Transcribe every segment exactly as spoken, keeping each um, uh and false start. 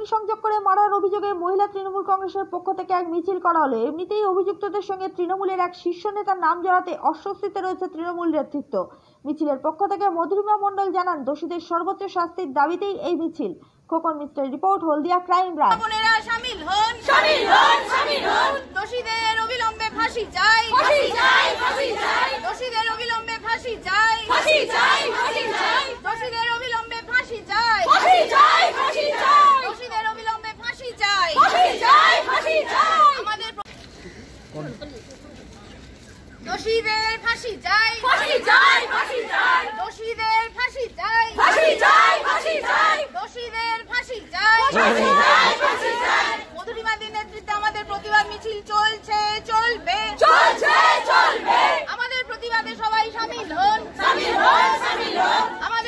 অগ্নিসংযোগ করে মারার অভিযোগে মহিলা তৃণমূল কংগ্রেসের পক্ষ থেকে এক মিছিল করা হলো। এমনিতেই অভিযুক্তদের সঙ্গে তৃণমূলের এক শীর্ষ নেতার নাম জড়াতে অস্বস্তিতে রয়েছে তৃণমূল নেতৃত্ব। মিছিলের পক্ষ থেকে মধুরিমা মণ্ডল জানান, দোষীদের সর্বোচ্চ শাস্তির দাবিতেই এই মিছিল। Khokon mister report, Haldia crime branch. বোনেরা শামিল হন, শামিল হন, শামিল হন। দোষীদের অবিলম্বে ফাঁসি চাই, ফাঁসি চাই, ফাঁসি চাই। দোষীদের অবিলম্বে ফাঁসি চাই, ফাঁসি চাই, ফাঁসি চাই। দোষীদের অবিলম্বে ফাঁসি চাই, ফাঁসি চাই, ফাঁসি চাই। দোষীদের অবিলম্বে ফাঁসি চাই, ফাঁসি চাই, ফাঁসি চাই। আমাদের দোষীদের ফাঁসি চাই, ফাঁসি চাই, ফাঁসি চাই। দোষীদের ফাঁসি চাই, ফাঁসি চাই, ফাঁসি চাই। দোষীদের ফাঁসি চাই, ফাঁসি চাই, ফাঁসি চাই। মধুরিমাদের নেতৃত্বে আমাদের প্রতিবাদ মিছিল চলছে, চলবে, চলছে, চলবে। আমাদের প্রতিবাদে সবাই শামিল হন, শামিল হন, শামিল হন। আমাদের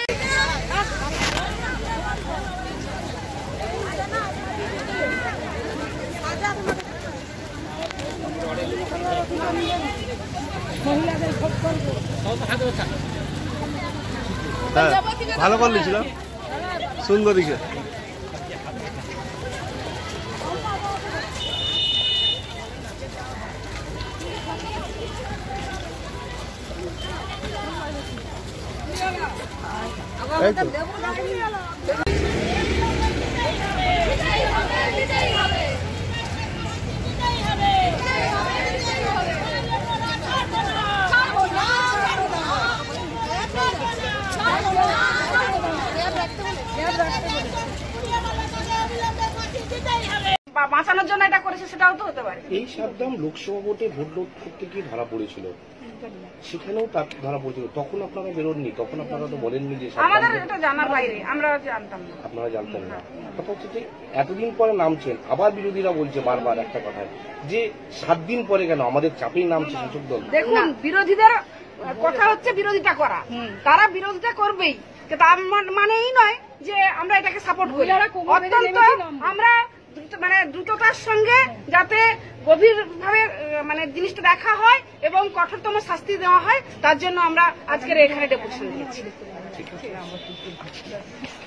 ভালো করলি ছিল সুন্দরীকে। বাঁচানোর জন্য এটা করেছে, সেটাও তো হতে পারে। এই সাবধান লোকসভা ভোটে ভোট লুট করতে গিয়ে ধরা পড়েছিল, সেখানেও তার ধরা পড়েছিল। তখন আপনারা বেরোননি, তখন আপনারা তো বলেননি যে আমাদের এটা জানার বাইরে, আমরা জানতাম না, আপনারা জানতেন না। কথা হচ্ছে যে এতদিন পরে নামছেন, আবার বিরোধীরা বলছে বারবার একটা কথা যে সাত দিন পরে কেন আমাদের চাপেই নামছে শাসক দল। দেখুন, বিরোধীদের কথা হচ্ছে বিরোধিতা করা, তারা বিরোধিতা করবেই, তার মানে এই নয় যে আমরা এটাকে সাপোর্ট করি। অত্যন্ত আমরা মানে দ্রুততার সঙ্গে যাতে গভীর ভাবে মানে জিনিসটা দেখা হয় এবং কঠোরতম শাস্তি দেওয়া হয়, তার জন্য আমরা আজকের এখানে ডেপুটেশন দিয়েছি।